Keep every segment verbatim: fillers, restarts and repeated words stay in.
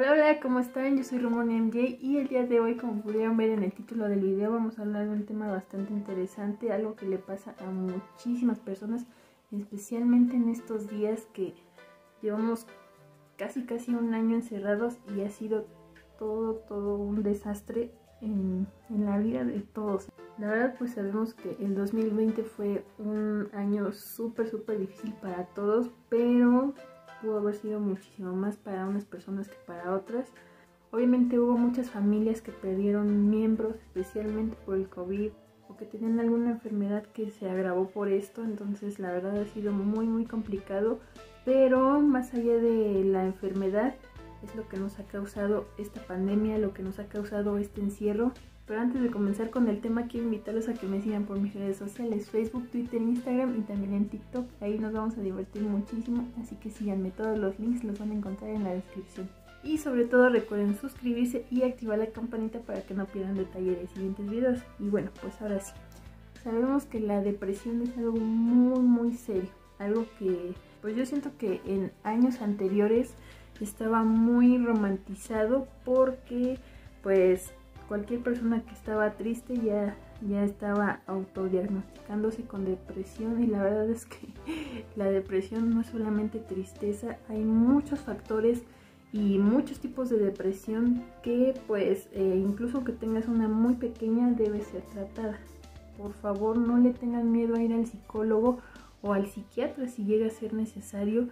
Hola, hola, ¿cómo están? Yo soy Romón M J y el día de hoy, como pudieron ver en el título del video, vamos a hablar de un tema bastante interesante, algo que le pasa a muchísimas personas, especialmente en estos días que llevamos casi casi un año encerrados y ha sido todo, todo un desastre en, en la vida de todos. La verdad, pues sabemos que el dos mil veinte fue un año súper, súper difícil para todos, pero pudo haber sido muchísimo más para unas personas que para otras. Obviamente hubo muchas familias que perdieron miembros, especialmente por el COVID, o que tenían alguna enfermedad que se agravó por esto, entonces la verdad ha sido muy muy complicado, pero más allá de la enfermedad, es lo que nos ha causado esta pandemia, lo que nos ha causado este encierro. Pero antes de comenzar con el tema, quiero invitarlos a que me sigan por mis redes sociales, Facebook, Twitter, Instagram y también en TikTok. Ahí nos vamos a divertir muchísimo, así que síganme, todos los links los van a encontrar en la descripción. Y sobre todo recuerden suscribirse y activar la campanita para que no pierdan detalle de siguientes videos. Y bueno, pues ahora sí, sabemos que la depresión es algo muy muy serio, algo que pues yo siento que en años anteriores estaba muy romantizado porque pues cualquier persona que estaba triste ya, ya estaba autodiagnosticándose con depresión, y la verdad es que la depresión no es solamente tristeza, hay muchos factores y muchos tipos de depresión que pues eh, incluso que tengas una muy pequeña debe ser tratada. Por favor, no le tengan miedo a ir al psicólogo o al psiquiatra si llega a ser necesario,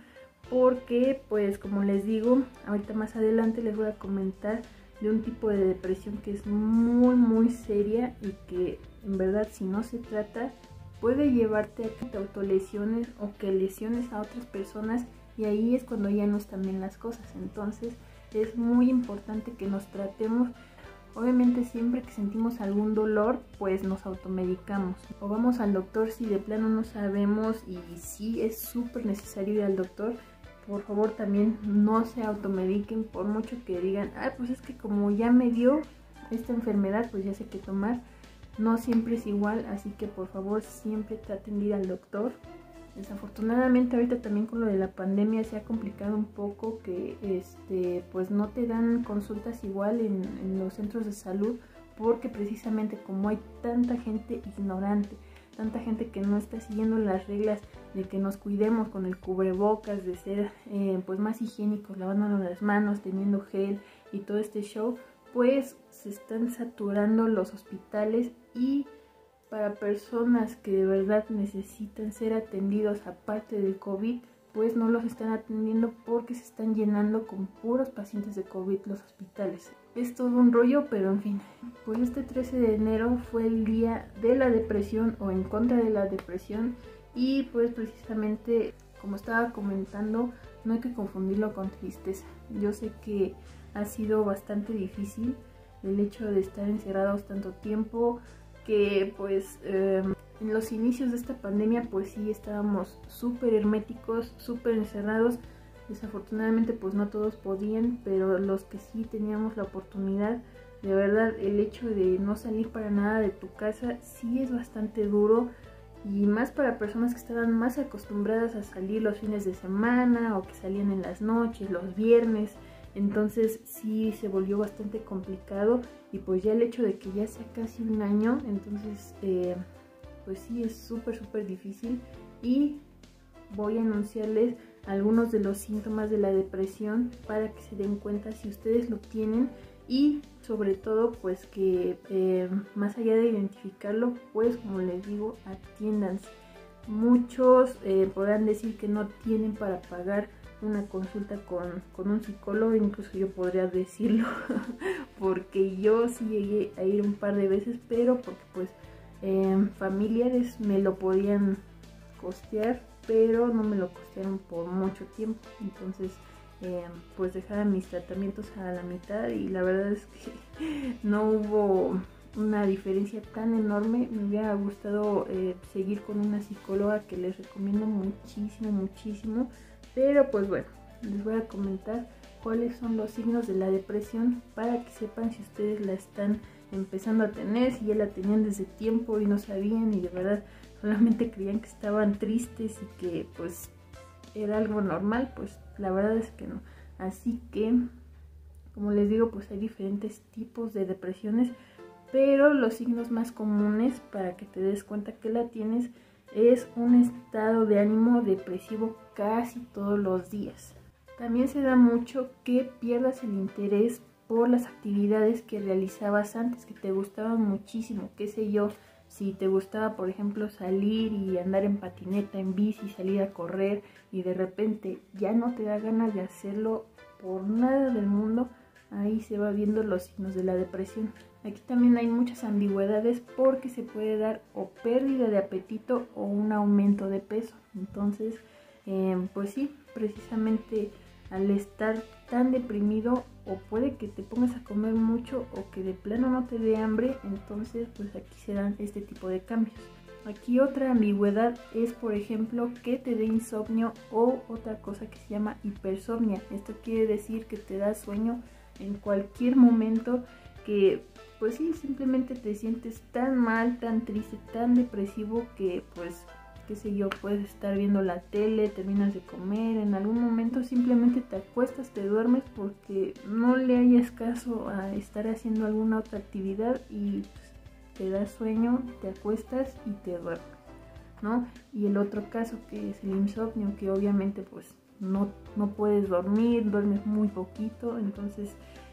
porque pues como les digo, ahorita más adelante les voy a comentar de un tipo de depresión que es muy muy seria y que en verdad si no se trata puede llevarte a que te autolesiones o que lesiones a otras personas, y ahí es cuando ya no están bien las cosas. Entonces es muy importante que nos tratemos. Obviamente siempre que sentimos algún dolor pues nos automedicamos o vamos al doctor si de plano no sabemos, y sí es súper necesario ir al doctor. Por favor también no se automediquen, por mucho que digan, ah, pues es que como ya me dio esta enfermedad pues ya sé qué tomar. No siempre es igual, así que por favor siempre traten de ir al doctor. Desafortunadamente ahorita también con lo de la pandemia se ha complicado un poco, que este pues no te dan consultas igual en, en los centros de salud, porque precisamente como hay tanta gente ignorante, tanta gente que no está siguiendo las reglas de que nos cuidemos con el cubrebocas, de ser eh, pues más higiénicos, lavándonos las manos, teniendo gel y todo este show, pues se están saturando los hospitales, y para personas que de verdad necesitan ser atendidos aparte del COVID, pues no los están atendiendo porque se están llenando con puros pacientes de COVID los hospitales. Es todo un rollo, pero en fin. Pues este trece de enero fue el día de la depresión o en contra de la depresión, y pues precisamente como estaba comentando, no hay que confundirlo con tristeza. Yo sé que ha sido bastante difícil el hecho de estar encerrados tanto tiempo, que pues eh, en los inicios de esta pandemia pues sí estábamos súper herméticos, súper encerrados. Desafortunadamente pues no todos podían, pero los que sí teníamos la oportunidad, de verdad el hecho de no salir para nada de tu casa sí es bastante duro, y más para personas que estaban más acostumbradas a salir los fines de semana o que salían en las noches, los viernes. Entonces sí se volvió bastante complicado, y pues ya el hecho de que ya sea casi un año, entonces eh, pues sí es súper súper difícil. Y voy a anunciarles algunos de los síntomas de la depresión para que se den cuenta si ustedes lo tienen, y sobre todo pues que eh, más allá de identificarlo, pues como les digo, atiéndanse. Muchos eh, podrán decir que no tienen para pagar una consulta con, con un psicólogo, incluso yo podría decirlo porque yo sí llegué a ir un par de veces, pero porque pues eh, familiares me lo podían costear, pero no me lo costearon por mucho tiempo. Entonces eh, pues dejaban mis tratamientos a la mitad, y la verdad es que no hubo una diferencia tan enorme. Me hubiera gustado eh, seguir con una psicóloga que les recomiendo muchísimo muchísimo, pero pues bueno, les voy a comentar cuáles son los signos de la depresión para que sepan si ustedes la están empezando a tener, si ya la tenían desde tiempo y no sabían y de verdad solamente creían que estaban tristes y que pues era algo normal. Pues la verdad es que no. Así que Como les digo, pues hay diferentes tipos de depresiones, pero los signos más comunes para que te des cuenta que la tienes es un estado de ánimo depresivo casi todos los días. También se da mucho que pierdas el interés por las actividades que realizabas antes, que te gustaban muchísimo, qué sé yo, si te gustaba por ejemplo salir y andar en patineta, en bici, salir a correr y de repente ya no te da ganas de hacerlo por nada del mundo, ahí se va viendo los signos de la depresión. Aquí también hay muchas ambigüedades porque se puede dar o pérdida de apetito o un aumento de peso. Entonces, eh, pues sí, precisamente al estar tan deprimido o puede que te pongas a comer mucho o que de plano no te dé hambre, entonces pues aquí se dan este tipo de cambios. Aquí otra ambigüedad es, por ejemplo, que te dé insomnio o otra cosa que se llama hipersomnia. Esto quiere decir que te da sueño en cualquier momento, que pues sí, simplemente te sientes tan mal, tan triste, tan depresivo que pues qué sé yo, puedes estar viendo la tele, terminas de comer, en algún momento simplemente te acuestas, te duermes porque no le hayas caso a estar haciendo alguna otra actividad y pues, te da sueño, te acuestas y te duermes, ¿no? Y el otro caso que es el insomnio, que obviamente pues no, no puedes dormir, duermes muy poquito, entonces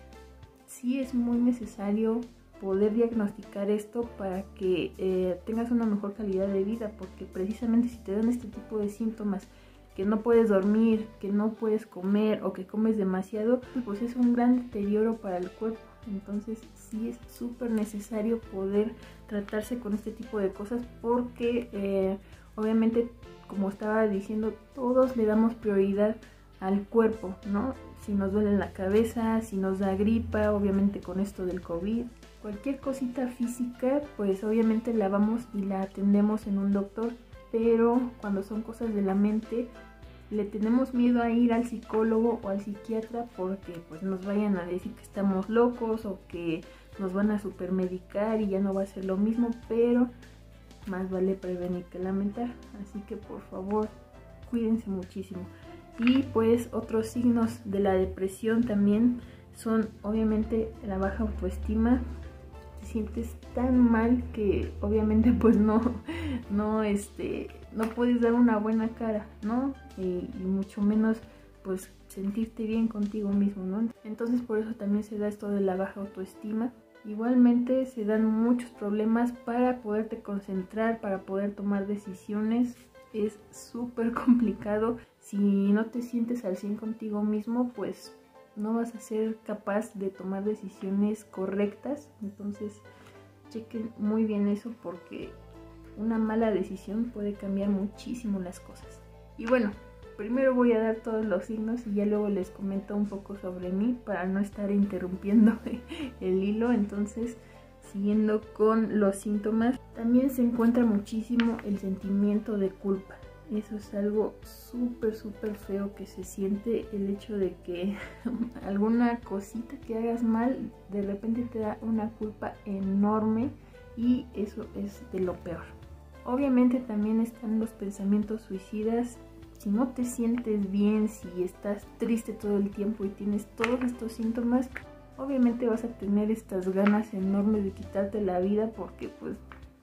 sí es muy necesario poder diagnosticar esto para que eh, tengas una mejor calidad de vida, porque precisamente si te dan este tipo de síntomas, que no puedes dormir, que no puedes comer o que comes demasiado, pues es un gran deterioro para el cuerpo. Entonces sí es súper necesario poder tratarse con este tipo de cosas porque eh, obviamente, como estaba diciendo, todos le damos prioridad al cuerpo, ¿no? Si nos duele la cabeza, si nos da gripa, obviamente con esto del COVID, cualquier cosita física, pues obviamente la vamos y la atendemos en un doctor, pero cuando son cosas de la mente, le tenemos miedo a ir al psicólogo o al psiquiatra porque pues nos vayan a decir que estamos locos o que nos van a supermedicar y ya no va a ser lo mismo, pero más vale prevenir que lamentar, así que por favor cuídense muchísimo. Y pues otros signos de la depresión también son obviamente la baja autoestima. Te sientes tan mal que obviamente pues no, no, este, no puedes dar una buena cara, ¿no? Y, y mucho menos pues sentirte bien contigo mismo, ¿no? Entonces por eso también se da esto de la baja autoestima. Igualmente se dan muchos problemas para poderte concentrar, para poder tomar decisiones. Es súper complicado. Si no te sientes al cien contigo mismo, pues no vas a ser capaz de tomar decisiones correctas. Entonces chequen muy bien eso porque una mala decisión puede cambiar muchísimo las cosas. Y bueno, primero voy a dar todos los signos y ya luego les comento un poco sobre mí para no estar interrumpiendo el hilo. Entonces, siguiendo con los síntomas, también se encuentra muchísimo el sentimiento de culpa. Eso es algo súper, súper feo que se siente, el hecho de que alguna cosita que hagas mal, de repente te da una culpa enorme y eso es de lo peor. Obviamente también están los pensamientos suicidas. Si no te sientes bien, si estás triste todo el tiempo y tienes todos estos síntomas, obviamente vas a tener estas ganas enormes de quitarte la vida porque pues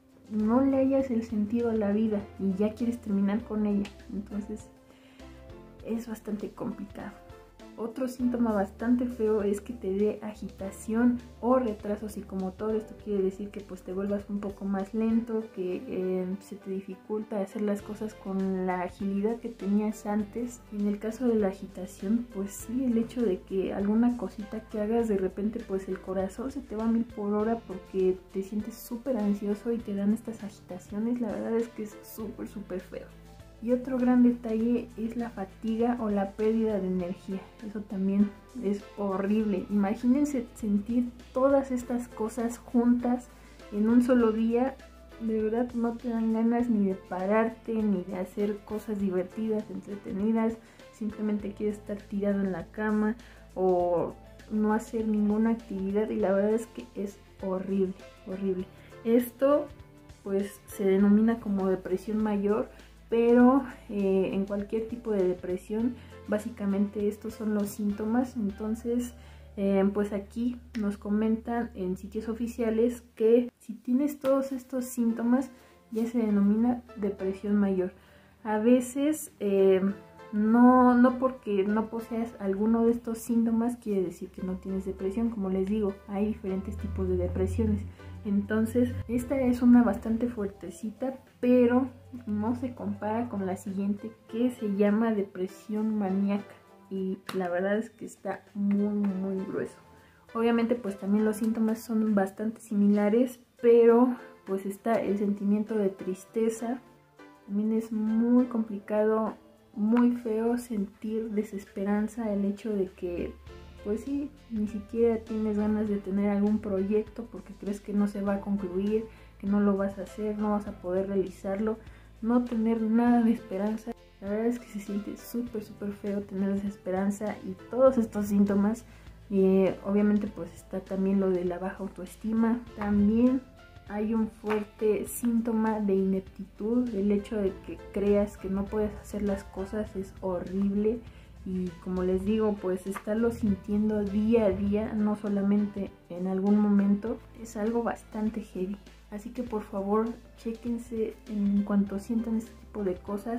no le hallas el sentido a la vida y ya quieres terminar con ella. Entonces es bastante complicado. Otro síntoma bastante feo es que te dé agitación o retraso psicomotor. Esto quiere decir que pues te vuelvas un poco más lento, que eh, se te dificulta hacer las cosas con la agilidad que tenías antes. En el caso de la agitación, pues sí, el hecho de que alguna cosita que hagas de repente pues el corazón se te va a mil por hora porque te sientes súper ansioso y te dan estas agitaciones. La verdad es que es súper súper feo. Y otro gran detalle es la fatiga o la pérdida de energía. Eso también es horrible. Imagínense sentir todas estas cosas juntas en un solo día. De verdad no te dan ganas ni de pararte, ni de hacer cosas divertidas, entretenidas. Simplemente quieres estar tirado en la cama o no hacer ninguna actividad. Y la verdad es que es horrible, horrible. Esto pues se denomina como depresión mayor. Pero eh, en cualquier tipo de depresión, básicamente estos son los síntomas. Entonces Eh, pues aquí nos comentan en sitios oficiales que si tienes todos estos síntomas ya se denomina depresión mayor. A veces eh, no, no porque no poseas alguno de estos síntomas quiere decir que no tienes depresión. Como les digo, hay diferentes tipos de depresiones. Entonces esta es una bastante fuertecita, pero no se compara con la siguiente, que se llama depresión maníaca, y la verdad es que está muy muy grueso. Obviamente pues también los síntomas son bastante similares, pero pues está el sentimiento de tristeza. También es muy complicado, muy feo sentir desesperanza, el hecho de que pues sí, ni siquiera tienes ganas de tener algún proyecto porque crees que no se va a concluir, que no lo vas a hacer, no vas a poder realizarlo, no tener nada de esperanza. La verdad es que se siente súper súper feo tener desesperanza y todos estos síntomas. Eh, obviamente pues está también lo de la baja autoestima. También hay un fuerte síntoma de ineptitud, el hecho de que creas que no puedes hacer las cosas es horrible. Y como les digo, pues estarlo sintiendo día a día, no solamente en algún momento, es algo bastante heavy. Así que por favor, chéquense en cuanto sientan este tipo de cosas.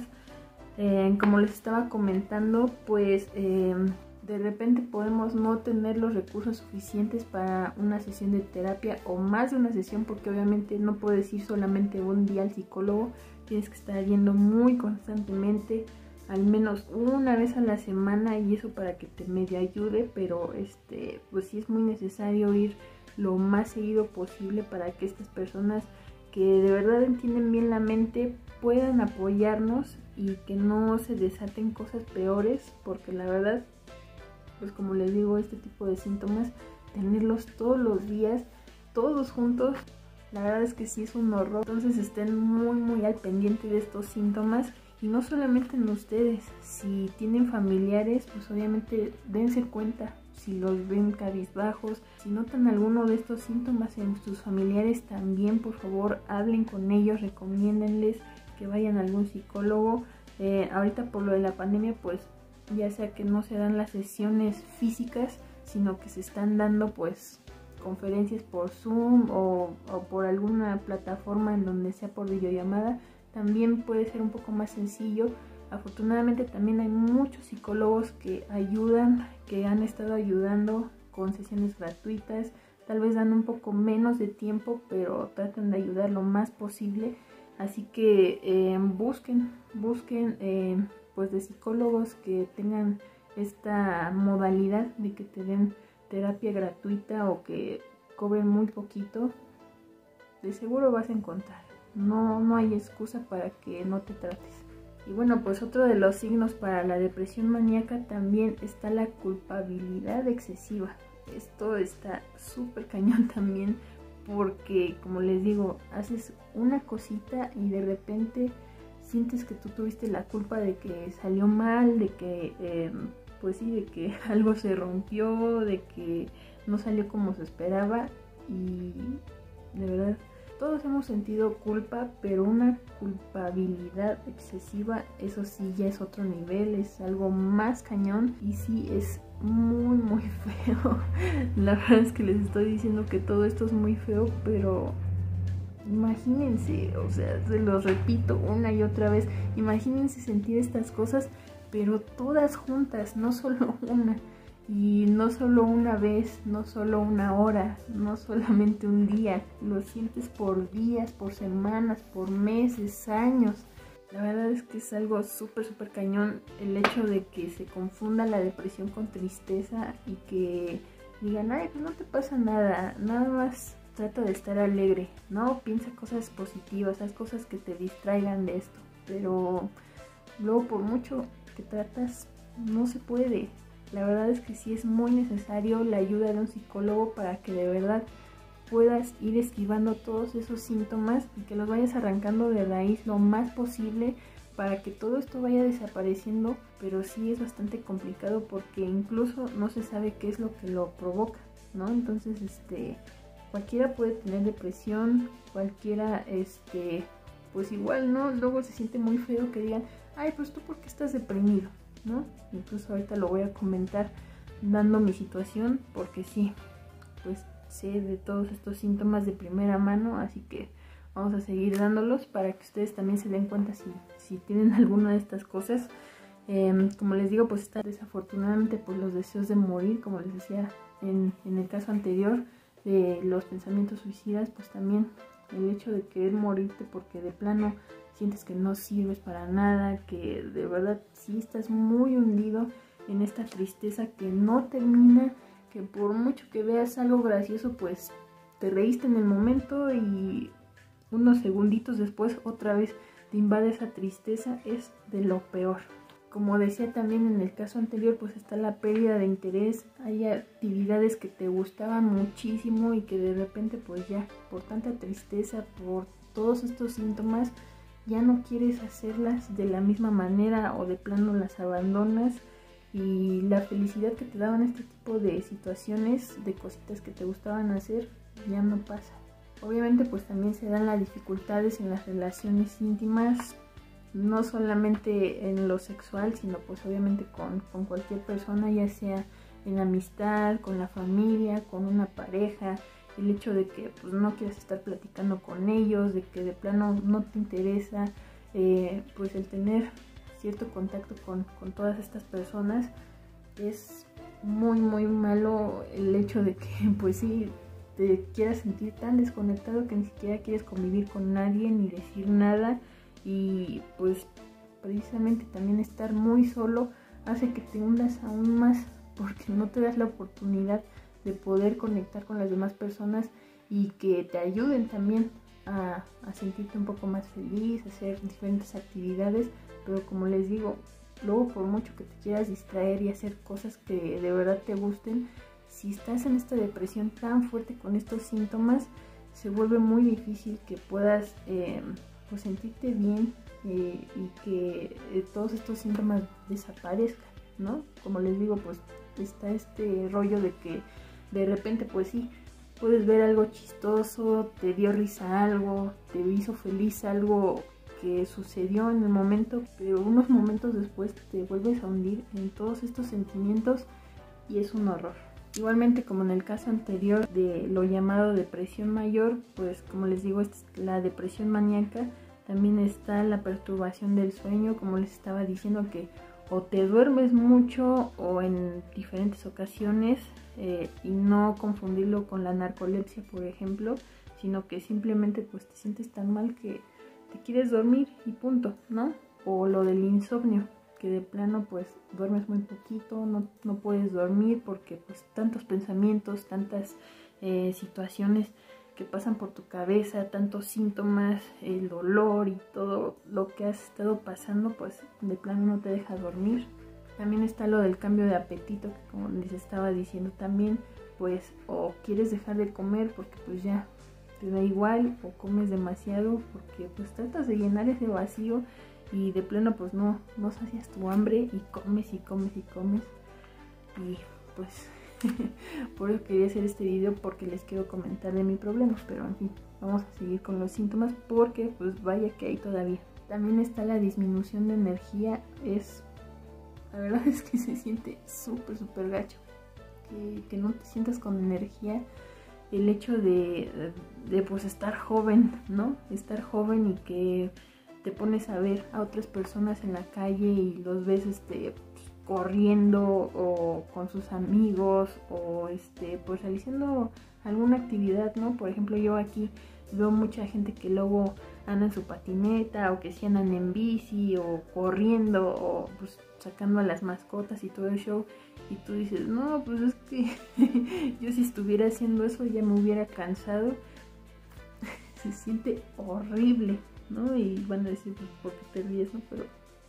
Eh, como les estaba comentando, pues eh, de repente podemos no tener los recursos suficientes para una sesión de terapia o más de una sesión, porque obviamente no puedes ir solamente un día al psicólogo, tienes que estar yendo muy constantemente, al menos una vez a la semana, y eso para que te medio ayude, pero este pues sí es muy necesario ir lo más seguido posible para que estas personas que de verdad entienden bien la mente puedan apoyarnos y que no se desaten cosas peores, porque la verdad pues como les digo, este tipo de síntomas, tenerlos todos los días, todos juntos, la verdad es que sí es un horror. Entonces estén muy muy al pendiente de estos síntomas. Y no solamente en ustedes, si tienen familiares, pues obviamente dense cuenta, si los ven cabizbajos, si notan alguno de estos síntomas en sus familiares, también por favor hablen con ellos, recomiéndenles que vayan a algún psicólogo. Eh, ahorita por lo de la pandemia, pues ya sea que no se dan las sesiones físicas, sino que se están dando pues conferencias por Zoom o, o por alguna plataforma en donde sea por videollamada. También puede ser un poco más sencillo. Afortunadamente también hay muchos psicólogos que ayudan, que han estado ayudando con sesiones gratuitas. Tal vez dan un poco menos de tiempo, pero tratan de ayudar lo más posible. Así que eh, busquen, busquen eh, pues de psicólogos que tengan esta modalidad de que te den terapia gratuita o que cobren muy poquito. De seguro vas a encontrar. No, no hay excusa para que no te trates. Y bueno, pues otro de los signos para la depresión maníaca también está la culpabilidad excesiva. Esto está súper cañón también, porque como les digo, haces una cosita y de repente sientes que tú tuviste la culpa de que salió mal, de que eh, pues sí, de que algo se rompió, de que no salió como se esperaba. Y de verdad, todos hemos sentido culpa, pero una culpabilidad excesiva, eso sí ya es otro nivel, es algo más cañón y sí es muy muy feo. La verdad es que les estoy diciendo que todo esto es muy feo, pero imagínense, o sea, se los repito una y otra vez, imagínense sentir estas cosas, pero todas juntas, no solo una. Y no solo una vez, no solo una hora, no solamente un día, lo sientes por días, por semanas, por meses, años. La verdad es que es algo súper súper cañón el hecho de que se confunda la depresión con tristeza y que digan, ay, pues no te pasa nada, nada más trata de estar alegre, ¿no? Piensa cosas positivas, haz cosas que te distraigan de esto, pero luego por mucho que tratas, no se puede. La verdad es que sí es muy necesario la ayuda de un psicólogo para que de verdad puedas ir esquivando todos esos síntomas y que los vayas arrancando de raíz lo más posible para que todo esto vaya desapareciendo. Pero sí es bastante complicado porque incluso no se sabe qué es lo que lo provoca, ¿no? Entonces, este, cualquiera puede tener depresión, cualquiera, este, pues igual, ¿no? Luego se siente muy feo que digan, ay, pues tú ¿por qué estás deprimido? ¿No? Incluso ahorita lo voy a comentar dando mi situación, porque sí, pues sé de todos estos síntomas de primera mano, así que vamos a seguir dándolos para que ustedes también se den cuenta si, si tienen alguna de estas cosas. Eh, como les digo, pues está desafortunadamente pues los deseos de morir, como les decía en, en el caso anterior de los pensamientos suicidas, pues también el hecho de querer morirte porque de plano sientes que no sirves para nada, que de verdad sí estás muy hundido en esta tristeza que no termina, que por mucho que veas algo gracioso pues te reíste en el momento y unos segunditos después otra vez te invade esa tristeza. Es de lo peor. Como decía también en el caso anterior, pues está la pérdida de interés. Hay actividades que te gustaban muchísimo y que de repente pues ya por tanta tristeza, por todos estos síntomas, ya no quieres hacerlas de la misma manera o de plano las abandonas. Y la felicidad que te daban este tipo de situaciones, de cositas que te gustaban hacer, ya no pasa. Obviamente pues también se dan las dificultades en las relaciones íntimas, no solamente en lo sexual, sino pues obviamente con, con cualquier persona, ya sea en la amistad, con la familia, con una pareja. El hecho de que pues no quieras estar platicando con ellos, de que de plano no te interesa, eh, pues el tener cierto contacto con, con todas estas personas, es muy muy malo. El hecho de que pues sí te quieras sentir tan desconectado que ni siquiera quieres convivir con nadie ni decir nada, y pues precisamente también estar muy solo hace que te hundas aún más porque no te das la oportunidad de poder conectar con las demás personas y que te ayuden también a, a sentirte un poco más feliz, a hacer diferentes actividades. Pero como les digo, luego por mucho que te quieras distraer y hacer cosas que de verdad te gusten, si estás en esta depresión tan fuerte con estos síntomas, se vuelve muy difícil que puedas eh, pues sentirte bien eh, y que eh, todos estos síntomas desaparezcan, ¿no? Como les digo, pues está este rollo de que de repente pues sí, puedes ver algo chistoso, te dio risa algo, te hizo feliz algo que sucedió en el momento, pero unos momentos después te vuelves a hundir en todos estos sentimientos y es un horror. Igualmente, como en el caso anterior de lo llamado depresión mayor, pues como les digo, esta es la depresión maníaca. También está la perturbación del sueño, como les estaba diciendo, que o te duermes mucho o en diferentes ocasiones, eh, y no confundirlo con la narcolepsia, por ejemplo, sino que simplemente pues te sientes tan mal que te quieres dormir y punto, ¿no? O lo del insomnio, que de plano pues duermes muy poquito, no, no puedes dormir porque pues tantos pensamientos, tantas eh, situaciones que pasan por tu cabeza, tantos síntomas, el dolor y todo lo que has estado pasando, pues de plano no te deja dormir. También está lo del cambio de apetito, que como les estaba diciendo también, pues o quieres dejar de comer porque pues ya te da igual, o comes demasiado porque pues tratas de llenar ese vacío y de plano pues no, no sacias tu hambre y comes y comes y comes. Y pues por eso quería hacer este video, porque les quiero comentar de mi problema, pero en fin, vamos a seguir con los síntomas porque pues vaya que hay todavía. También está la disminución de energía. Es, la verdad es que se siente súper súper gacho, que, que no te sientas con energía. El hecho de, de pues estar joven, ¿no? Estar joven y que te pones a ver a otras personas en la calle y los ves este pues, corriendo o con sus amigos o este pues realizando alguna actividad, ¿no? Por ejemplo, yo aquí veo mucha gente que luego anda en su patineta o que sí andan en bici o corriendo o pues sacando a las mascotas y todo el show, y tú dices, no, pues es que yo si estuviera haciendo eso ya me hubiera cansado. Se siente horrible, ¿no? Y van a decir, pues, ¿por qué te ríes, no? Pero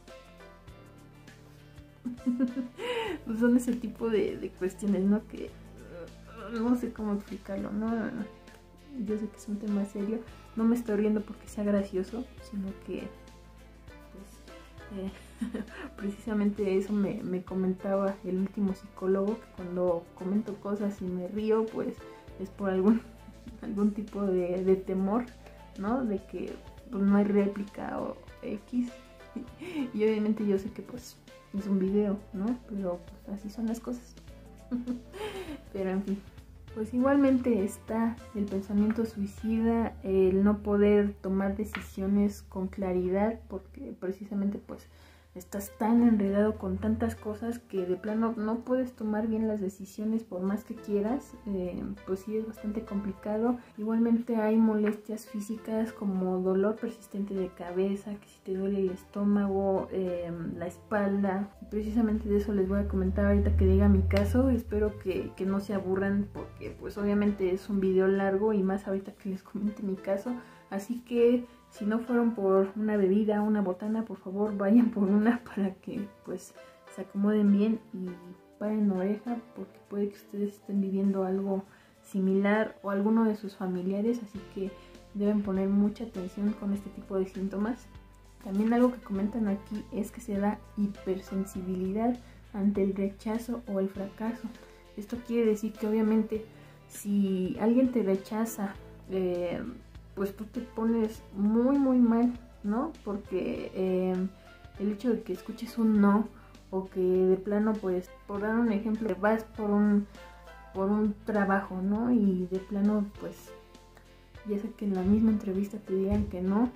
pues son ese tipo de, de cuestiones, ¿no? Que uh, no sé cómo explicarlo, ¿no? Yo sé que es un tema serio, no me estoy riendo porque sea gracioso, sino que pues eh, precisamente eso me, me comentaba el último psicólogo, que cuando comento cosas y me río pues es por algún algún tipo de, de temor, ¿no? De que pues, no hay réplica o X. Y obviamente yo sé que pues es un video, ¿no? Pero pues así son las cosas. Pero en fin, pues igualmente está el pensamiento suicida, el no poder tomar decisiones con claridad, porque precisamente pues estás tan enredado con tantas cosas que de plano no puedes tomar bien las decisiones por más que quieras. Eh, pues sí, es bastante complicado. Igualmente hay molestias físicas como dolor persistente de cabeza, que si te duele el estómago, eh, la espalda. Y precisamente de eso les voy a comentar ahorita que diga mi caso. Espero que, que no se aburran, porque pues obviamente es un video largo y más ahorita que les comente mi caso. Así que si no fueron por una bebida, una botana, por favor vayan por una para que pues se acomoden bien y paren oreja, porque puede que ustedes estén viviendo algo similar o alguno de sus familiares, así que deben poner mucha atención con este tipo de síntomas. También algo que comentan aquí es que se da hipersensibilidad ante el rechazo o el fracaso. Esto quiere decir que obviamente si alguien te rechaza, eh, pues tú te pones muy muy mal, ¿no? Porque eh, el hecho de que escuches un no, o que de plano, pues, por dar un ejemplo, vas por un, por un trabajo, ¿no? Y de plano, pues, ya sé que en la misma entrevista te digan que no,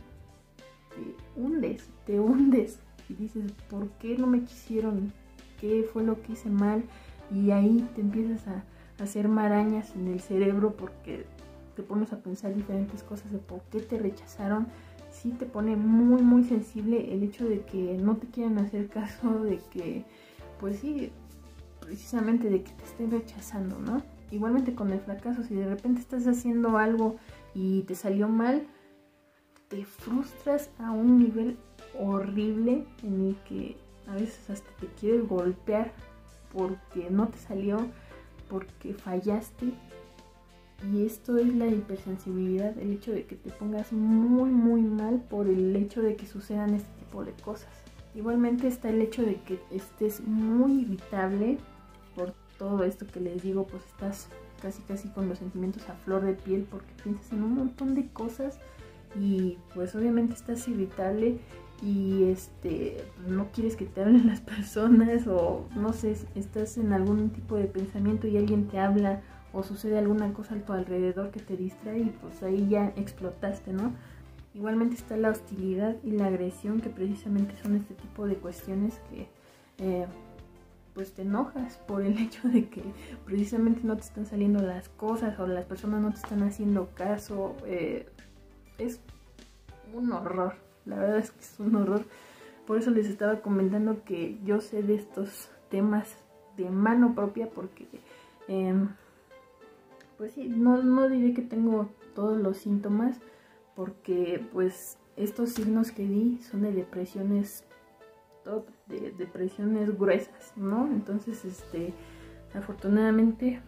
te hundes, te hundes. Y dices, ¿por qué no me quisieron? ¿Qué fue lo que hice mal? Y ahí te empiezas a, a hacer marañas en el cerebro, porque te pones a pensar diferentes cosas de por qué te rechazaron. Sí te pone muy muy sensible el hecho de que no te quieran hacer caso, de que pues sí, precisamente de que te estén rechazando, ¿no? Igualmente con el fracaso, si de repente estás haciendo algo y te salió mal, te frustras a un nivel horrible en el que a veces hasta te quieres golpear porque no te salió, porque fallaste. Y esto es la hipersensibilidad, el hecho de que te pongas muy muy mal por el hecho de que sucedan este tipo de cosas. Igualmente está el hecho de que estés muy irritable por todo esto que les digo, pues estás casi casi con los sentimientos a flor de piel porque piensas en un montón de cosas y pues obviamente estás irritable y este no quieres que te hablen las personas, o no sé, estás en algún tipo de pensamiento y alguien te habla o sucede alguna cosa a tu alrededor que te distrae y pues ahí ya explotaste, ¿no? Igualmente está la hostilidad y la agresión, que precisamente son este tipo de cuestiones que eh, pues te enojas por el hecho de que precisamente no te están saliendo las cosas o las personas no te están haciendo caso. Eh, es un horror, la verdad es que es un horror. Por eso les estaba comentando que yo sé de estos temas de mano propia, porque eh, pues sí, no, no diré que tengo todos los síntomas, porque pues estos signos que di son de depresiones top, de depresiones gruesas, ¿no? Entonces, este, afortunadamente,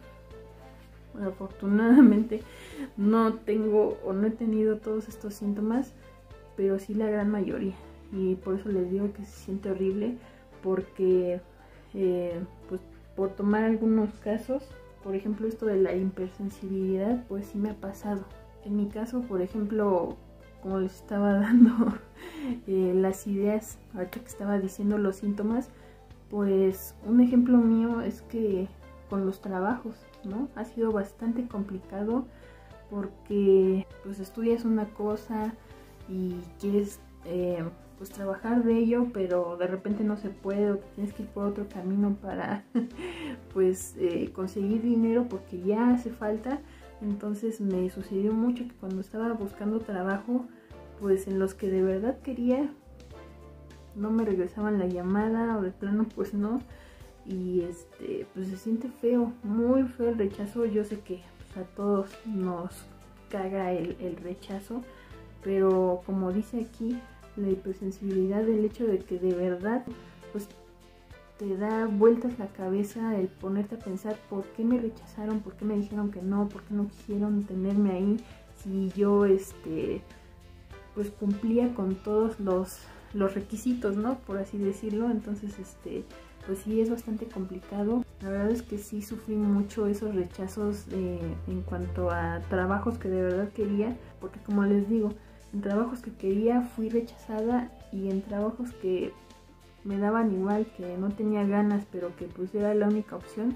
afortunadamente no tengo o no he tenido todos estos síntomas, pero sí la gran mayoría. Y por eso les digo que se siente horrible, porque eh, pues por tomar algunos casos, por ejemplo esto de la hipersensibilidad, pues sí me ha pasado. En mi caso, por ejemplo, como les estaba dando eh, las ideas, ahorita que estaba diciendo los síntomas, pues un ejemplo mío es que con los trabajos, ¿no? Ha sido bastante complicado porque pues estudias una cosa y quieres eh, pues trabajar de ello, pero de repente no se puede, o tienes que ir por otro camino para pues eh, conseguir dinero porque ya hace falta. Entonces me sucedió mucho que cuando estaba buscando trabajo, pues en los que de verdad quería, no me regresaban la llamada, o de plano pues no. Y este pues se siente feo, muy feo el rechazo. Yo sé que pues, a todos nos caga el, el rechazo, pero como dice aquí, la hipersensibilidad, del hecho de que de verdad pues te da vueltas la cabeza el ponerte a pensar por qué me rechazaron, por qué me dijeron que no, por qué no quisieron tenerme ahí, si yo este pues cumplía con todos los, los requisitos, ¿no? Por así decirlo. Entonces este pues sí es bastante complicado. La verdad es que sí sufrí mucho esos rechazos eh, en cuanto a trabajos que de verdad quería, porque como les digo, en trabajos que quería fui rechazada, y en trabajos que me daban igual, que no tenía ganas, pero que pues era la única opción,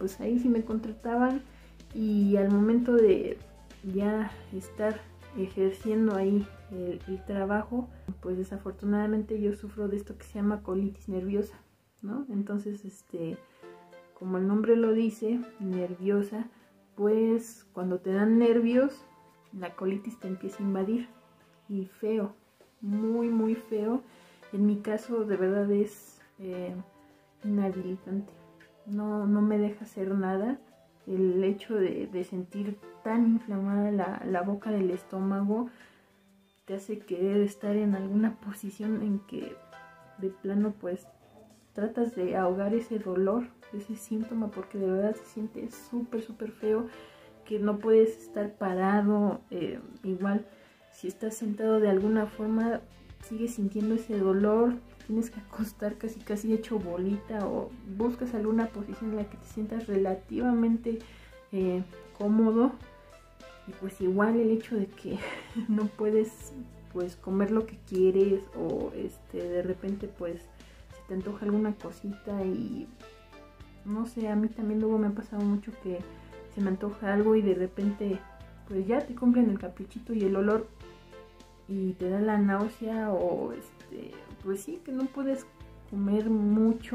pues ahí sí me contrataban, y al momento de ya estar ejerciendo ahí el, el trabajo, pues desafortunadamente yo sufro de esto que se llama colitis nerviosa, ¿no? Entonces, este, como el nombre lo dice, nerviosa, pues cuando te dan nervios, la colitis te empieza a invadir, y feo, muy muy feo. En mi caso de verdad es eh, inhabilitante, no, no me deja hacer nada. El hecho de, de sentir tan inflamada la, la boca del estómago te hace querer estar en alguna posición en que de plano pues tratas de ahogar ese dolor, ese síntoma, porque de verdad se siente súper súper feo, que no puedes estar parado. Eh, igual si estás sentado de alguna forma sigues sintiendo ese dolor, tienes que acostar casi casi hecho bolita, o buscas alguna posición en la que te sientas relativamente eh, cómodo. Y pues igual el hecho de que no puedes pues comer lo que quieres, o este de repente pues se te antoja alguna cosita, y no sé, a mí también luego me ha pasado mucho que se me antoja algo y de repente pues ya te cumplen el caprichito y el olor y te da la náusea, o este pues sí, que no puedes comer mucho,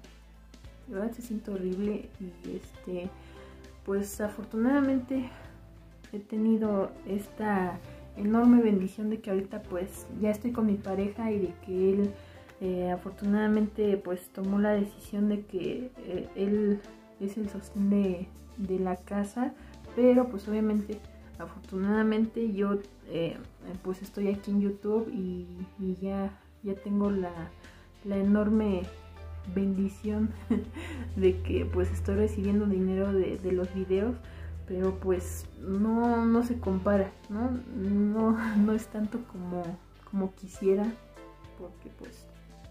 de verdad se siente horrible. Y este pues afortunadamente he tenido esta enorme bendición de que ahorita pues ya estoy con mi pareja, y de que él eh, afortunadamente pues tomó la decisión de que eh, él es el sostén de, de la casa, pero pues obviamente afortunadamente yo eh, pues estoy aquí en YouTube, y, y ya, ya tengo la, la enorme bendición de que pues estoy recibiendo dinero de, de los videos, pero pues no, no se compara, ¿no? No, no es tanto como, como quisiera, porque pues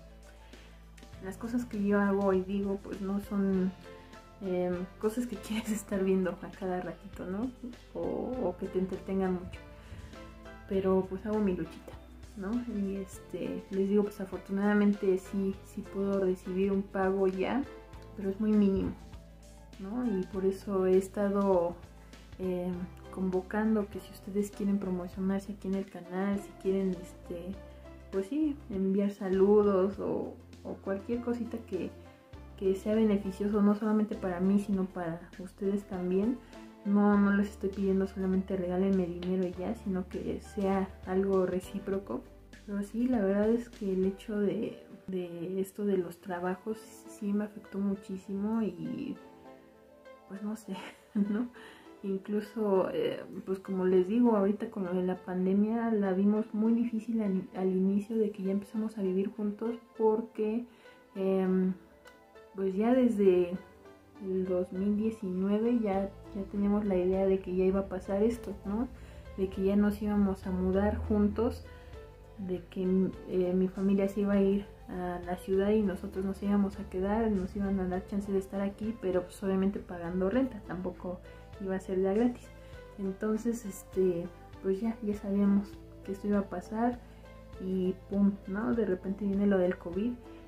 las cosas que yo hago y digo pues no son eh, cosas que quieres estar viendo a cada ratito, ¿no? O, o que te entretengan mucho, pero pues hago mi luchita, ¿no? Y este, les digo, pues afortunadamente sí, sí puedo recibir un pago ya, pero es muy mínimo, ¿no? Y por eso he estado eh, convocando que si ustedes quieren promocionarse aquí en el canal, si quieren este, pues sí, enviar saludos o, o cualquier cosita que, que sea beneficioso, no solamente para mí, sino para ustedes también. No, no les estoy pidiendo solamente regálenme dinero y ya, sino que sea algo recíproco. Pero sí, la verdad es que el hecho de, de esto de los trabajos sí me afectó muchísimo, y pues no sé, ¿no? Incluso, eh, pues como les digo, ahorita con lo de la pandemia la vimos muy difícil al, al inicio de que ya empezamos a vivir juntos, porque eh, pues ya desde el dos mil diecinueve ya, ya teníamos la idea de que ya iba a pasar esto, ¿no? De que ya nos íbamos a mudar juntos, de que eh, mi familia se iba a ir a la ciudad y nosotros nos íbamos a quedar, nos iban a dar chance de estar aquí, pero pues obviamente pagando renta, tampoco iba a ser ya gratis. Entonces, este, pues ya, ya sabíamos que esto iba a pasar, y pum, ¿no? De repente viene lo del COVID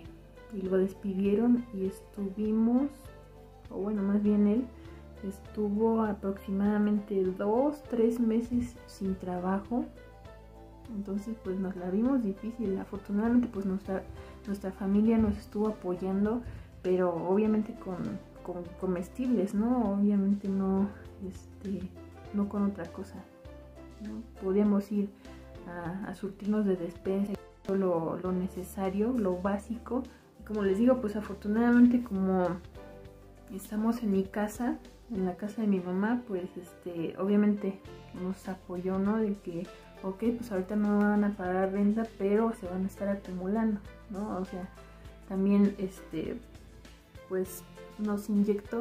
y lo despidieron, y estuvimos, o bueno, más bien él estuvo aproximadamente dos, tres meses sin trabajo. Entonces pues nos la vimos difícil. Afortunadamente pues nuestra, nuestra familia nos estuvo apoyando, pero obviamente con, con comestibles, ¿no? Obviamente no, este, no con otra cosa, ¿no? Podíamos ir a, a surtirnos de despensa, lo, lo necesario, lo básico. Y como les digo, pues afortunadamente como estamos en mi casa, en la casa de mi mamá, pues este, obviamente nos apoyó, ¿no? De que ok, pues ahorita no van a pagar renta, pero se van a estar acumulando, ¿no? O sea, también este, pues nos inyectó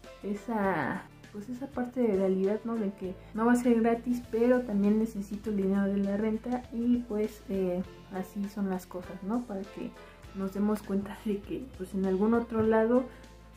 esa, pues esa parte de realidad, ¿no? De que no va a ser gratis, pero también necesito el dinero de la renta, y pues eh, así son las cosas, ¿no? Para que nos demos cuenta de que pues en algún otro lado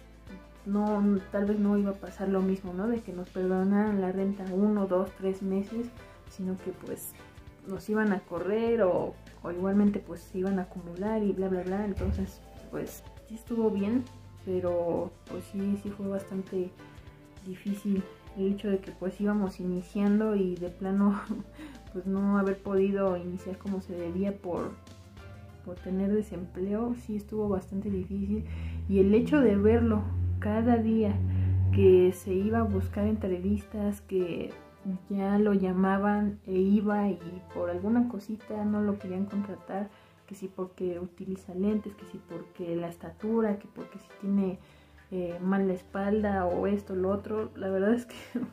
no, tal vez no iba a pasar lo mismo, ¿no? De que nos perdonaran la renta uno, dos, tres meses, sino que pues nos iban a correr, o, o igualmente pues se iban a acumular y bla bla bla. Entonces pues sí estuvo bien, pero pues sí, sí fue bastante difícil el hecho de que pues íbamos iniciando y de plano pues no haber podido iniciar como se debía por, por tener desempleo. Sí estuvo bastante difícil, y el hecho de verlo cada día, que se iba a buscar entrevistas, que ya lo llamaban e iba y por alguna cosita no lo querían contratar, que si porque utiliza lentes, que si porque la estatura, que porque si tiene eh, mal la espalda o esto, lo otro. La verdad es que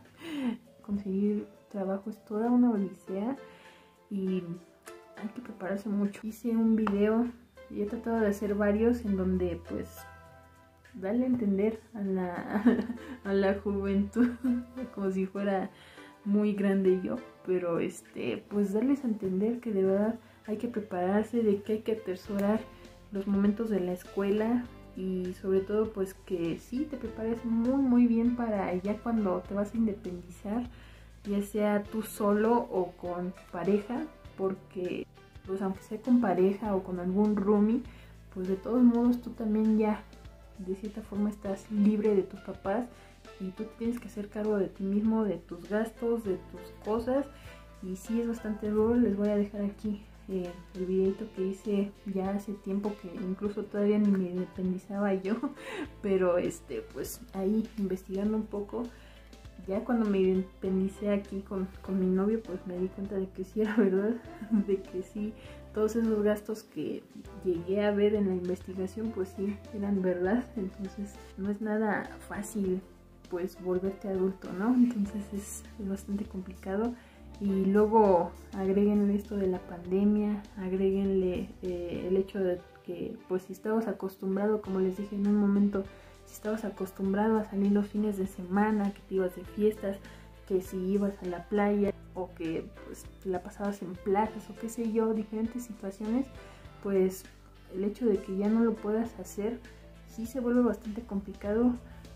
conseguir trabajo es toda una odisea y hay que prepararse mucho. Hice un video y he tratado de hacer varios en donde pues darle a entender a la, a la juventud como si fuera muy grande yo, pero este pues darles a entender que de verdad hay que prepararse, de que hay que atesorar los momentos de la escuela, y sobre todo pues que sí te prepares muy muy bien para ya cuando te vas a independizar, ya sea tú solo o con pareja, porque pues aunque sea con pareja o con algún roomie, pues de todos modos tú también ya de cierta forma estás libre de tus papás y tú tienes que hacer cargo de ti mismo, de tus gastos, de tus cosas, y sí es bastante duro. Les voy a dejar aquí eh, el videito que hice ya hace tiempo, que incluso todavía ni me independizaba yo, pero este pues ahí investigando un poco, ya cuando me independicé aquí con, con mi novio, pues me di cuenta de que sí era verdad, de que sí, todos esos gastos que llegué a ver en la investigación, pues sí, eran verdad. Entonces no es nada fácil pues volverte adulto, ¿no? Entonces es, es bastante complicado. Y luego agréguenle esto de la pandemia, agréguenle eh, el hecho de que pues si estabas acostumbrado, como les dije en un momento, si estabas acostumbrado a salir los fines de semana, que te ibas de fiestas, que si ibas a la playa o que pues la pasabas en plazas o qué sé yo, diferentes situaciones, pues el hecho de que ya no lo puedas hacer sí se vuelve bastante complicado.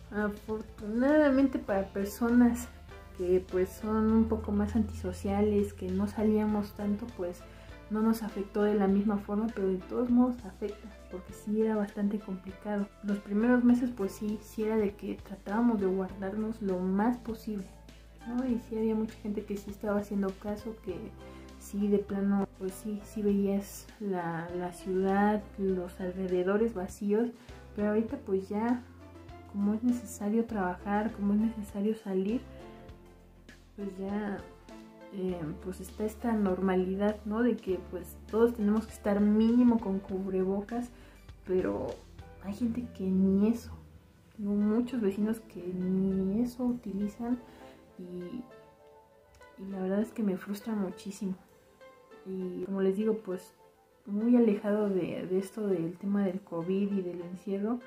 Afortunadamente para personas que pues son un poco más antisociales, que no salíamos tanto, pues no nos afectó de la misma forma, pero de todos modos afecta, porque sí era bastante complicado. Los primeros meses pues sí, sí era de que tratábamos de guardarnos lo más posible, ¿no? Y sí había mucha gente que sí estaba haciendo caso, que sí de plano pues sí, sí veías la, la ciudad, los alrededores vacíos, pero ahorita pues ya como es necesario trabajar, como es necesario salir, pues ya eh, pues está esta normalidad, ¿no? De que pues todos tenemos que estar mínimo con cubrebocas, pero hay gente que ni eso, tengo muchos vecinos que ni eso utilizan, y, y la verdad es que me frustra muchísimo. Y como les digo, pues muy alejado de, de esto del tema del COVID y del encierro,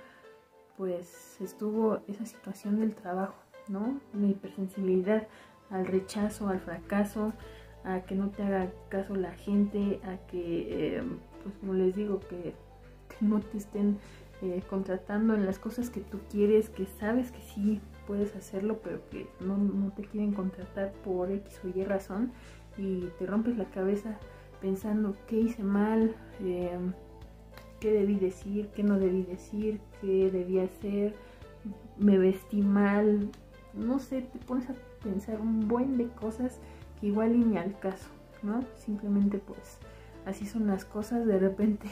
pues estuvo esa situación del trabajo, ¿no? La hipersensibilidad al rechazo, al fracaso, a que no te haga caso la gente, a que, eh, pues como les digo, que, que no te estén eh, contratando en las cosas que tú quieres, que sabes que sí puedes hacerlo, pero que no, no te quieren contratar por X o Y razón, y te rompes la cabeza pensando qué hice mal, eh, qué debí decir, qué no debí decir, qué debí hacer, me vestí mal, no sé, te pones a pensar un buen de cosas que igual y ni al caso, ¿no? Simplemente pues así son las cosas. De repente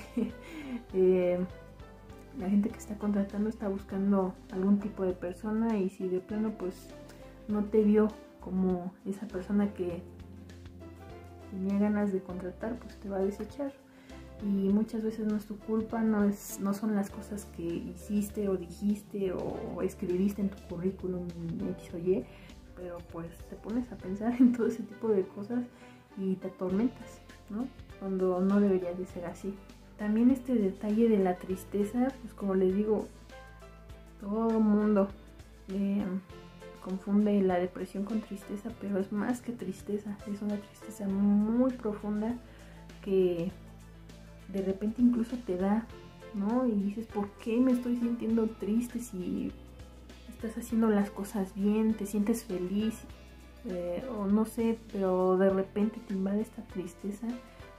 eh, la gente que está contratando está buscando algún tipo de persona, y si de plano pues no te vio como esa persona que tenía ganas de contratar, pues te va a desechar. Y muchas veces no es tu culpa, no, es, no son las cosas que hiciste o dijiste o escribiste en tu currículum X o Y, pero pues te pones a pensar en todo ese tipo de cosas y te atormentas, ¿no? Cuando no debería de ser así. También este detalle de la tristeza, pues como les digo, todo el mundo eh, confunde la depresión con tristeza, pero es más que tristeza, es una tristeza muy profunda que de repente incluso te da, ¿no? Y dices, ¿por qué me estoy sintiendo triste si estás haciendo las cosas bien, te sientes feliz? Eh, o no sé, pero de repente te invade esta tristeza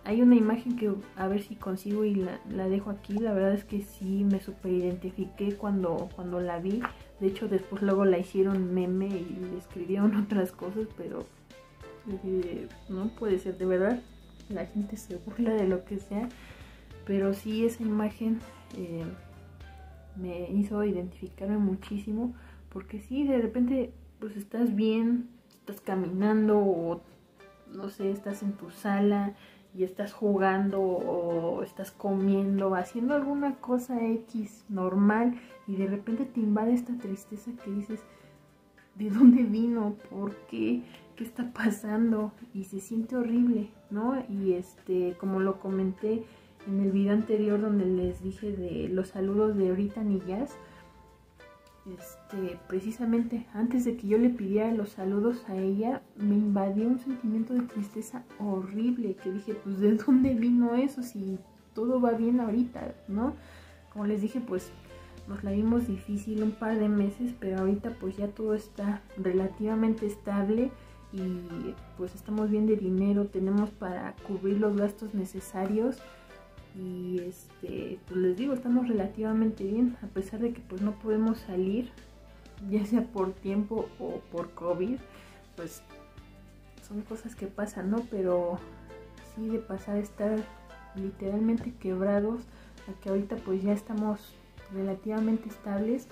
hay una imagen que a ver si consigo y la, la dejo aquí. La verdad es que sí me super identifiqué cuando, cuando la vi. De hecho después luego la hicieron meme y le escribieron otras cosas, pero eh, no puede ser, de verdad. La gente se burla de lo que sea, pero sí esa imagen eh, me hizo identificarme muchísimo, porque sí, de repente pues estás bien, estás caminando o no sé, estás en tu sala y estás jugando o estás comiendo, haciendo alguna cosa X normal y de repente te invade esta tristeza que dices, ¿de dónde vino? ¿Por qué? ¿Qué está pasando? Y se siente horrible, ¿no? Y este, como lo comenté en el video anterior donde les dije de los saludos de Brittany Jazz, este, precisamente antes de que yo le pidiera los saludos a ella, me invadió un sentimiento de tristeza horrible, que dije, pues ¿de dónde vino eso? Si todo va bien ahorita, ¿no? Como les dije, pues nos la vimos difícil un par de meses, pero ahorita pues ya todo está relativamente estable y pues estamos bien de dinero, tenemos para cubrir los gastos necesarios. Y este, pues les digo, estamos relativamente bien, a pesar de que pues no podemos salir, ya sea por tiempo o por COVID, pues son cosas que pasan, ¿no? Pero sí, de pasar a estar literalmente quebrados a que ahorita pues ya estamos relativamente estables,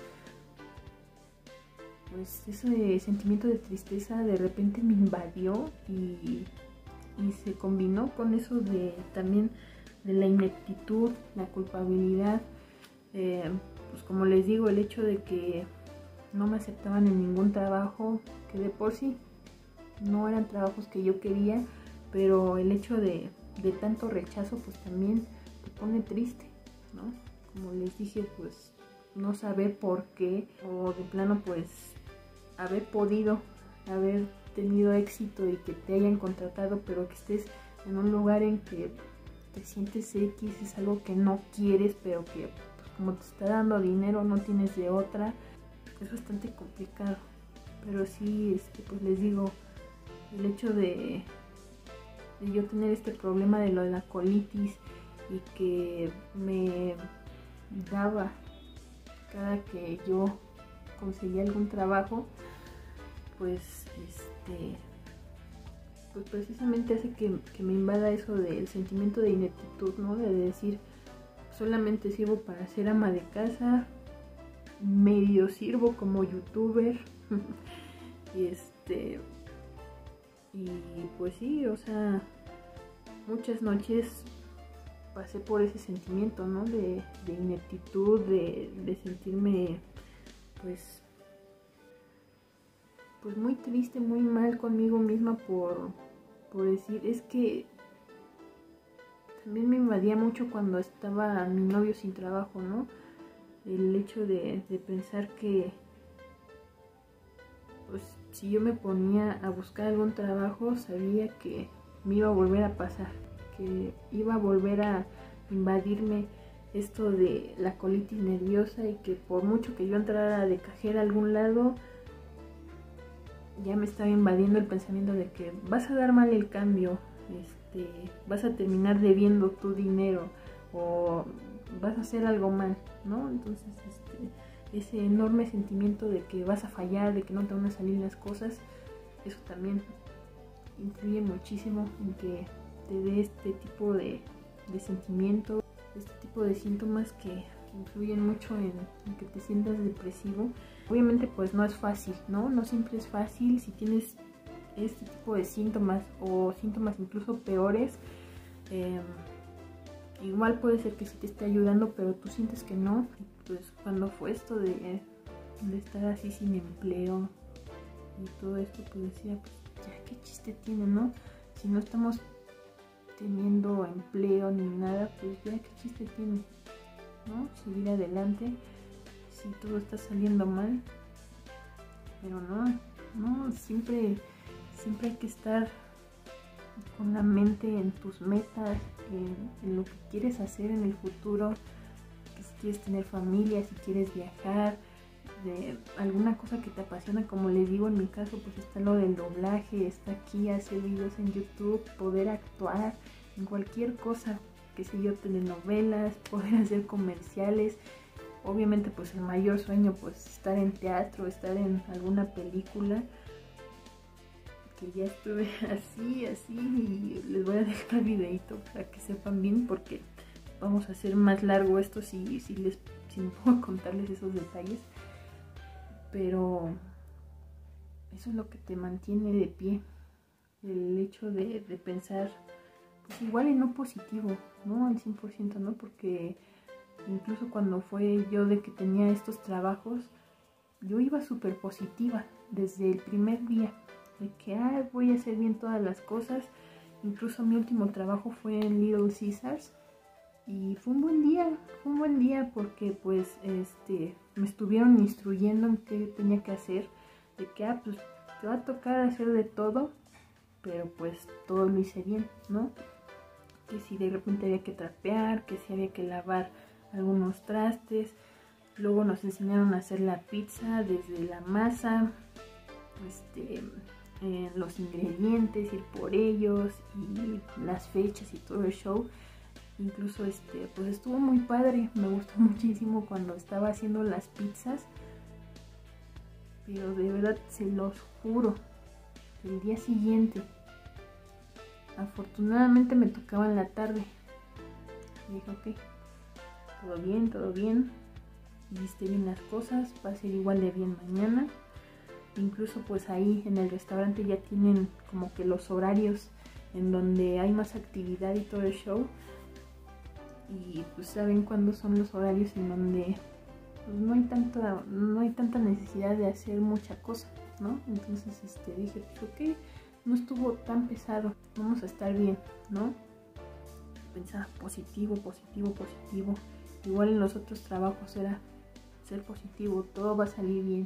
pues ese sentimiento de tristeza de repente me invadió y, y se combinó con eso de también de la ineptitud, la culpabilidad, eh, pues como les digo, el hecho de que no me aceptaban en ningún trabajo, que de por sí no eran trabajos que yo quería, pero el hecho de, de tanto rechazo pues también te pone triste, ¿no? Como les dije, pues no saber por qué, o de plano pues haber podido, haber tenido éxito y que te hayan contratado, pero que estés en un lugar en que te sientes X, es algo que no quieres, pero que pues, como te está dando dinero no tienes de otra, es bastante complicado. Pero sí, este, pues les digo, el hecho de, de yo tener este problema de lo de la colitis y que me daba cada que yo conseguía algún trabajo, pues este pues precisamente hace que, que me invada eso del sentimiento de ineptitud, ¿no? De decir, solamente sirvo para ser ama de casa, medio sirvo como youtuber, y este, y pues sí, o sea, muchas noches pasé por ese sentimiento, ¿no? De, de ineptitud, de, de sentirme, pues, pues muy triste, muy mal conmigo misma por, por decir, es que también me invadía mucho cuando estaba mi novio sin trabajo, ¿no? El hecho de, de pensar que, pues, si yo me ponía a buscar algún trabajo, sabía que me iba a volver a pasar, que iba a volver a invadirme esto de la colitis nerviosa y que por mucho que yo entrara de cajera a algún lado, ya me estaba invadiendo el pensamiento de que vas a dar mal el cambio, este, vas a terminar debiendo tu dinero o vas a hacer algo mal, ¿no? Entonces este, ese enorme sentimiento de que vas a fallar, de que no te van a salir las cosas, eso también influye muchísimo en que te dé este tipo de, de sentimiento, este tipo de síntomas que influyen mucho en, en que te sientas depresivo. Obviamente pues no es fácil, ¿no? No siempre es fácil. Si tienes este tipo de síntomas o síntomas incluso peores, eh, igual puede ser que sí te esté ayudando, pero tú sientes que no. Pues cuando fue esto de, de estar así sin empleo y todo esto, pues decía, pues ya qué chiste tiene, ¿no? Si no estamos teniendo empleo ni nada, pues ya qué chiste tiene, ¿no? Seguir adelante si todo está saliendo mal. Pero no, no, siempre, siempre hay que estar con la mente en tus metas, en, en lo que quieres hacer en el futuro, que si quieres tener familia, si quieres viajar, de alguna cosa que te apasiona. Como les digo, en mi caso pues está lo del doblaje, está aquí hacer videos en YouTube, poder actuar en cualquier cosa, qué sé yo, telenovelas, poder hacer comerciales. Obviamente pues el mayor sueño pues estar en teatro, estar en alguna película, que ya estuve así, así, y les voy a dejar videito para que sepan bien, porque vamos a hacer más largo esto si, si, les, si no puedo contarles esos detalles, pero eso es lo que te mantiene de pie, el hecho de, de pensar pues igual y no positivo, no al cien por ciento, ¿no? Porque incluso cuando fue yo de que tenía estos trabajos, yo iba súper positiva desde el primer día, de que ah, voy a hacer bien todas las cosas. Incluso mi último trabajo fue en Little Caesars y fue un buen día, fue un buen día porque pues este me estuvieron instruyendo en qué tenía que hacer, de que ah, pues te va a tocar hacer de todo, pero pues todo lo hice bien, ¿no? Que si de repente había que trapear, que si había que lavar algunos trastes. Luego nos enseñaron a hacer la pizza, desde la masa, este, eh, los ingredientes, ir por ellos y las fechas y todo el show. Incluso este, pues estuvo muy padre, me gustó muchísimo cuando estaba haciendo las pizzas, pero de verdad se los juro, el día siguiente, afortunadamente me tocaba en la tarde, y dije ok, todo bien, todo bien, hiciste bien las cosas, va a ser igual de bien mañana. Incluso pues ahí en el restaurante ya tienen como que los horarios en donde hay más actividad y todo el show, y pues saben cuándo son los horarios en donde pues no hay tanta no hay tanta necesidad de hacer mucha cosa, ¿no? Entonces este dije pues ok, no estuvo tan pesado, vamos a estar bien, ¿no? Pensaba positivo, positivo, positivo. Igual en los otros trabajos era ser positivo, todo va a salir bien,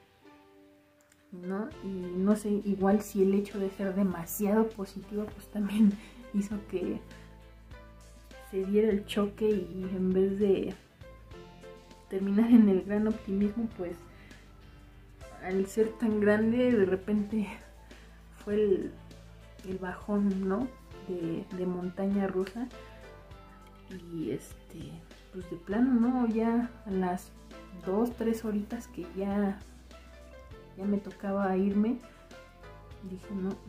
¿no? Y no sé, igual si el hecho de ser demasiado positivo pues también hizo que se diera el choque y en vez de terminar en el gran optimismo, pues al ser tan grande de repente fue el, el bajón, ¿no? De, de montaña rusa. Y este, pues de plano, ¿no? Ya a las dos, tres horitas que ya, ya me tocaba irme, dije no, no,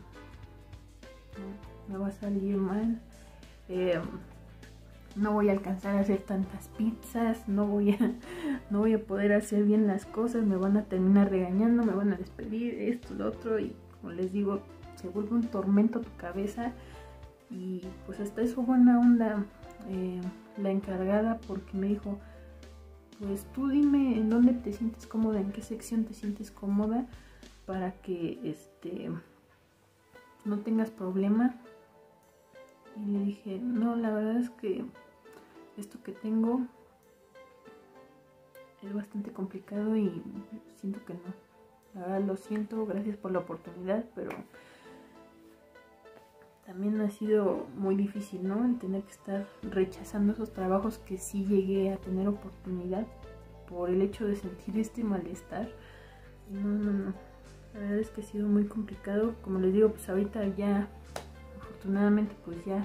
me va a salir mal. Eh, no voy a alcanzar a hacer tantas pizzas, no voy a, no voy a poder hacer bien las cosas, me van a terminar regañando, me van a despedir, esto, lo otro, y como les digo, se vuelve un tormento tu cabeza. Y pues hasta eso buena onda eh, la encargada, porque me dijo, pues tú dime en dónde te sientes cómoda, en qué sección te sientes cómoda, para que este no tengas problema. Y le dije, no, la verdad es que esto que tengo es bastante complicado y siento que no. La verdad lo siento, gracias por la oportunidad, pero también ha sido muy difícil, ¿no? El tener que estar rechazando esos trabajos que sí llegué a tener oportunidad por el hecho de sentir este malestar. No, no, no. La verdad es que ha sido muy complicado. Como les digo, pues ahorita ya, afortunadamente, pues ya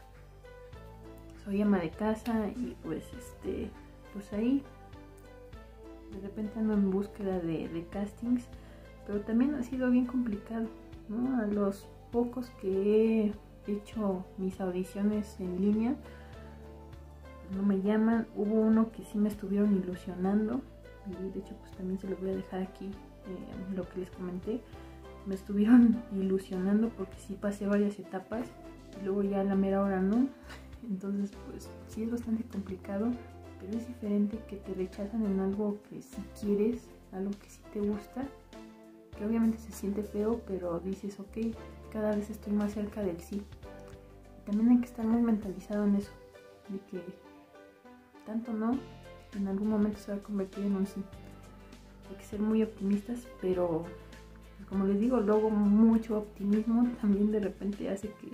soy ama de casa y pues este, pues ahí de repente ando en búsqueda de, de castings, pero también ha sido bien complicado, ¿no? A los pocos que he hecho mis audiciones en línea no me llaman. Hubo uno que sí me estuvieron ilusionando y de hecho pues también se los voy a dejar aquí eh, lo que les comenté. Me estuvieron ilusionando porque sí pasé varias etapas y luego ya a la mera hora no. Entonces pues sí es bastante complicado, pero es diferente que te rechazan en algo que sí quieres, algo que sí te gusta, que obviamente se siente feo, pero dices ok, cada vez estoy más cerca del sí. También hay que estar muy mentalizado en eso, de que tanto no, en algún momento se va a convertir en un sí. Hay que ser muy optimistas, pero como les digo, luego mucho optimismo también de repente hace que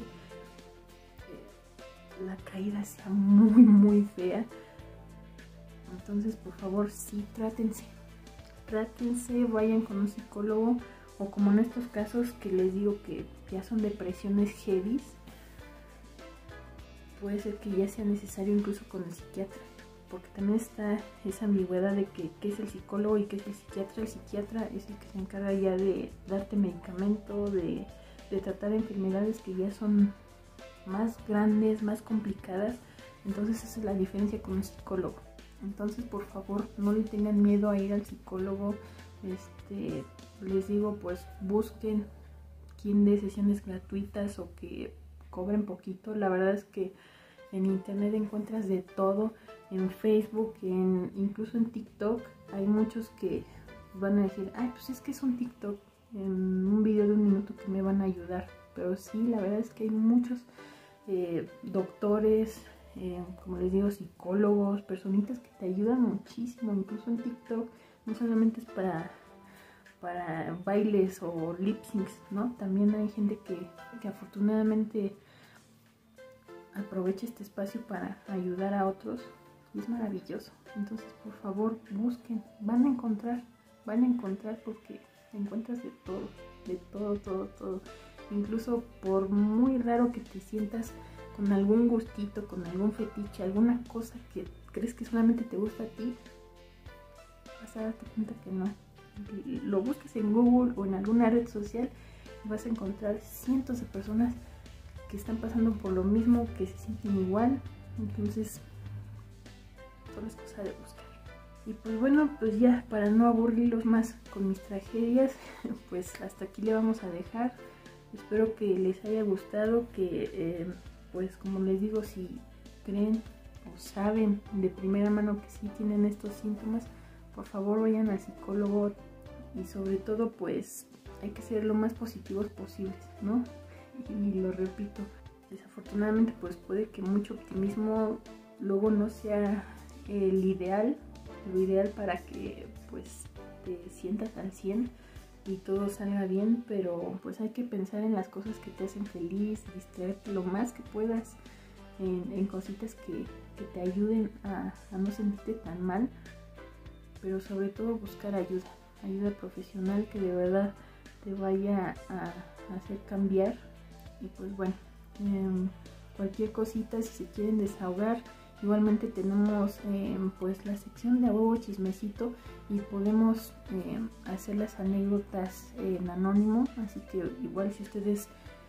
eh, la caída sea muy muy fea. Entonces por favor sí, trátense, trátense, vayan con un psicólogo, o como en estos casos que les digo que ya son depresiones heavy, puede ser que ya sea necesario incluso con el psiquiatra, porque también está esa ambigüedad de que qué es el psicólogo y qué es el psiquiatra. El psiquiatra es el que se encarga ya de darte medicamento, de, de tratar enfermedades que ya son más grandes, más complicadas. Entonces esa es la diferencia con un psicólogo. Entonces, por favor, no le tengan miedo a ir al psicólogo. Este, les digo, pues busquen quien dé sesiones gratuitas o que cobren poquito. La verdad es que en internet encuentras de todo, en Facebook, en, incluso en TikTok. Hay muchos que van a decir, ay, pues es que es un TikTok, en un video de un minuto que me van a ayudar. Pero sí, la verdad es que hay muchos eh, doctores, eh, como les digo, psicólogos, personitas que te ayudan muchísimo, incluso en TikTok. No solamente es para, para bailes o lip syncs, ¿no? También hay gente que, que afortunadamente aprovecha este espacio para ayudar a otros y es maravilloso. Entonces, por favor, busquen, van a encontrar, van a encontrar porque encuentras de todo, de todo, todo, todo. Incluso por muy raro que te sientas con algún gustito, con algún fetiche, alguna cosa que crees que solamente te gusta a ti, vas a darte cuenta que no. Lo busques en Google o en alguna red social y vas a encontrar cientos de personas que están pasando por lo mismo, que se sienten igual. Entonces, solo es cosa de buscar. Y pues bueno, pues ya para no aburrirlos más con mis tragedias, pues hasta aquí le vamos a dejar. Espero que les haya gustado, que eh, pues como les digo, si creen o saben de primera mano que sí tienen estos síntomas, por favor vayan al psicólogo y sobre todo pues hay que ser lo más positivos posibles, ¿no? Y lo repito, desafortunadamente pues puede que mucho optimismo luego no sea el ideal, lo ideal para que pues te sientas al cien y todo salga bien, pero pues hay que pensar en las cosas que te hacen feliz, distraerte lo más que puedas en, en cositas que, que te ayuden a, a no sentirte tan mal, pero sobre todo buscar ayuda, ayuda profesional que de verdad te vaya a, a hacer cambiar. Y pues bueno, eh, cualquier cosita, si se quieren desahogar, igualmente tenemos eh, pues la sección de A Huevo Chismecito y podemos eh, hacer las anécdotas en anónimo, así que igual si ustedes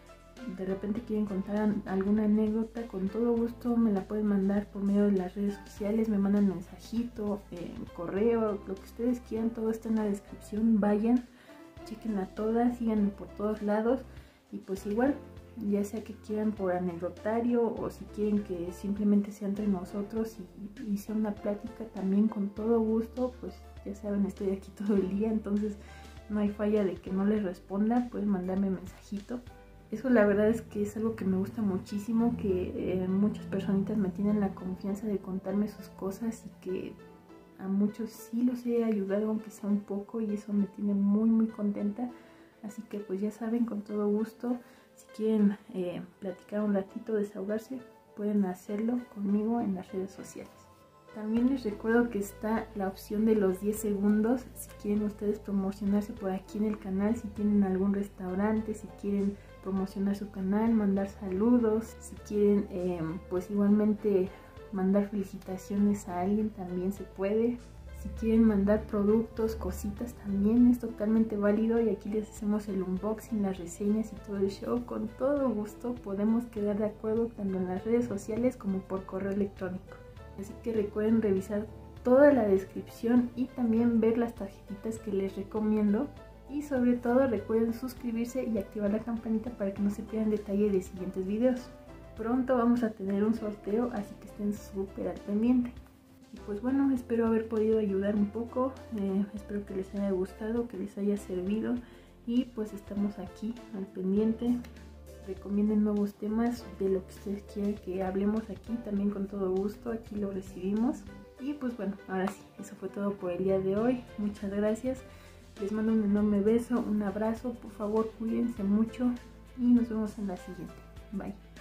de repente quieren contar alguna anécdota, con todo gusto me la pueden mandar por medio de las redes sociales, me mandan mensajito, eh, correo, lo que ustedes quieran, todo está en la descripción. Vayan, chequenla todas, síganme por todos lados y pues igual, ya sea que quieran por anecdotario o si quieren que simplemente sea entre nosotros y, y sea una plática, también con todo gusto. Pues ya saben, estoy aquí todo el día, entonces no hay falla de que no les responda, pueden mandarme mensajito. Eso la verdad es que es algo que me gusta muchísimo, que eh, muchas personitas me tienen la confianza de contarme sus cosas y que a muchos sí los he ayudado aunque sea un poco, y eso me tiene muy muy contenta. Así que pues ya saben, con todo gusto, si quieren eh, platicar un ratito, desahogarse, pueden hacerlo conmigo en las redes sociales. También les recuerdo que está la opción de los diez segundos, si quieren ustedes promocionarse por aquí en el canal, si tienen algún restaurante, si quieren promocionar su canal, mandar saludos, si quieren eh, pues igualmente mandar felicitaciones a alguien, también se puede. Si quieren mandar productos, cositas, también es totalmente válido y aquí les hacemos el unboxing, las reseñas y todo el show. Con todo gusto podemos quedar de acuerdo tanto en las redes sociales como por correo electrónico. Así que recuerden revisar toda la descripción y también ver las tarjetitas que les recomiendo. Y sobre todo recuerden suscribirse y activar la campanita para que no se pierdan detalle de siguientes videos. Pronto vamos a tener un sorteo, así que estén súper al pendiente. Y pues bueno, espero haber podido ayudar un poco, eh, espero que les haya gustado, que les haya servido y pues estamos aquí al pendiente. Recomienden nuevos temas de lo que ustedes quieran que hablemos aquí, también con todo gusto, aquí lo recibimos. Y pues bueno, ahora sí, eso fue todo por el día de hoy, muchas gracias, les mando un enorme beso, un abrazo, por favor cuídense mucho y nos vemos en la siguiente, bye.